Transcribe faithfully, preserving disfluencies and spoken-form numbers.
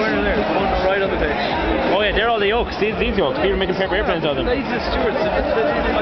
corner there, the one right on the pitch. Oh yeah, they're all the yolks. These, these yolks. People are making paper airplanes out of them. These are stewards.